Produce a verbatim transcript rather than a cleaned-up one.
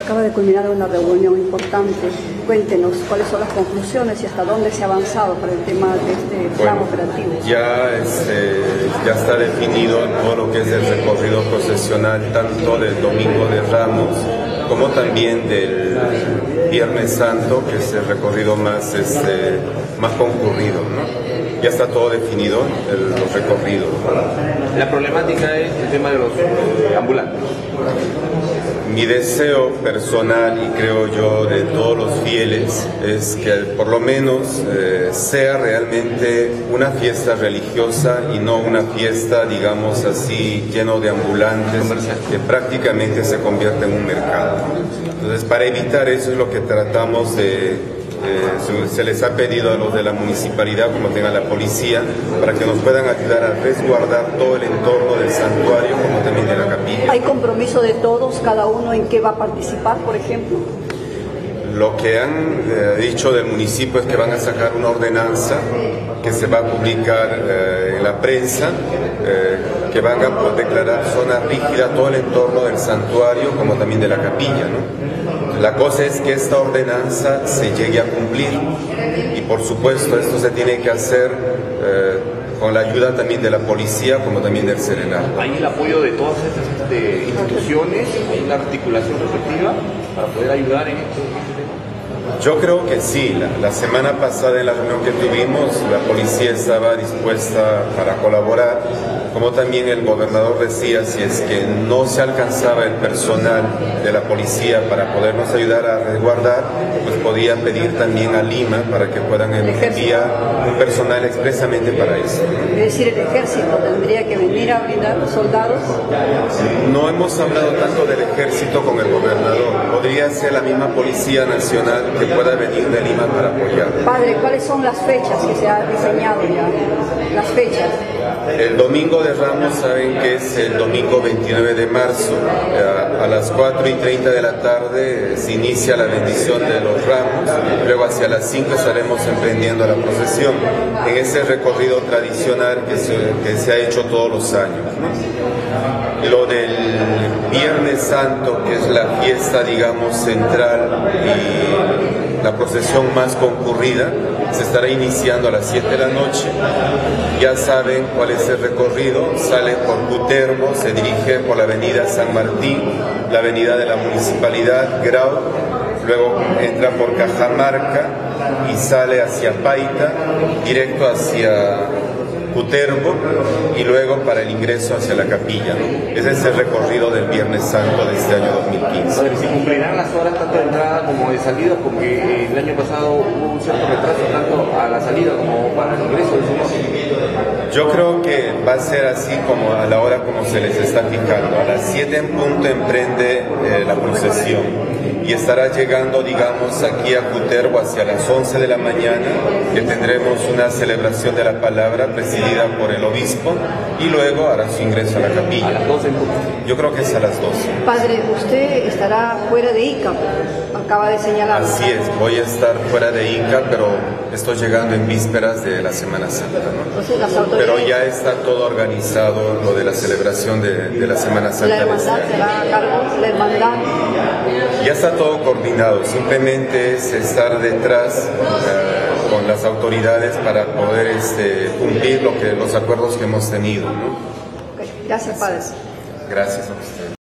Acaba de culminar una reunión importante. Cuéntenos cuáles son las conclusiones y hasta dónde se ha avanzado para el tema de este plan bueno, operativo. Ya, este, ya está definido todo lo que es el recorrido procesional, tanto del Domingo de Ramos como también del Viernes Santo, que es el recorrido más, este, más concurrido, ¿no? Ya está todo definido, el, los recorridos. La problemática es el tema de los eh, ambulantes. Mi deseo personal, y creo yo de todos los fieles, es que por lo menos eh, sea realmente una fiesta religiosa y no una fiesta, digamos así, lleno de ambulantes, que prácticamente se convierte en un mercado. Entonces, para evitar eso es lo que tratamos de... Eh, se les ha pedido a los de la municipalidad, como tenga la policía, para que nos puedan ayudar a resguardar todo el entorno del santuario, como también de la capilla. ¿Hay compromiso de todos, cada uno en qué va a participar, por ejemplo? Lo que han eh, dicho del municipio es que van a sacar una ordenanza que se va a publicar eh, en la prensa, eh, que van a poder declarar zona rígida todo el entorno del santuario como también de la capilla, ¿no? La cosa es que esta ordenanza se llegue a cumplir y por supuesto esto se tiene que hacer eh, con la ayuda también de la policía como también del Serenato. ¿Hay el apoyo de todas estas este, instituciones, hay una articulación respectiva para poder ayudar en esto? Yo creo que sí. La, la semana pasada en la reunión que tuvimos, la policía estaba dispuesta para colaborar, como también el gobernador decía, si es que no se alcanzaba el personal de la policía para podernos ayudar a resguardar, pues podía pedir también a Lima para que puedan enviar un personal expresamente para eso. Es decir, el ejército tendría que venir a brindar soldados. No hemos hablado tanto del ejército con el gobernador. Podría ser la misma Policía Nacional que pueda venir de Lima para apoyar. Padre, ¿cuáles son las fechas que se han diseñado ya? Las fechas. El Domingo de Ramos, saben que es el domingo veintinueve de marzo, a, a las cuatro y treinta de la tarde se inicia la bendición de los ramos, luego hacia las cinco estaremos emprendiendo la procesión, en ese recorrido tradicional que se, que se ha hecho todos los años, ¿no? Lo del Viernes Santo, que es la fiesta, digamos, central y la procesión más concurrida, se estará iniciando a las siete de la noche. Ya saben cuál es el recorrido, sale por Cutervo, se dirige por la avenida San Martín, la avenida de la Municipalidad, Grau, luego entra por Cajamarca y sale hacia Paita, directo hacia Cutervo y luego para el ingreso hacia la capilla, ¿no? Ese es el recorrido del Viernes Santo de este año dos mil quince. Padre, ¿se cumplirán las horas tanto de entrada como de salida? Porque el año pasado hubo un cierto retraso tanto a la salida como para el ingreso del Señor. Yo creo que va a ser así como a la hora como se les está fijando. A las siete en punto emprende eh, la procesión y estará llegando, digamos, aquí a Cutervo hacia las once de la mañana, que tendremos una celebración de la palabra presidida por el obispo y luego hará su ingreso a la capilla. A las doce en punto. Yo creo que es a las doce. Padre, usted estará fuera de Ica, acaba de señalar. Así es, voy a estar fuera de Ica, pero estoy llegando en vísperas de la Semana Santa, ¿no? Entonces, las autoridades... Pero ya está todo organizado, lo de la celebración de, de la Semana Santa. ¿La hermandad será a cargo? ¿La hermandad? Ya está todo coordinado, simplemente es estar detrás eh, con las autoridades para poder este, cumplir lo que, los acuerdos que hemos tenido, ¿no? Okay. Gracias, Padre. Gracias a usted.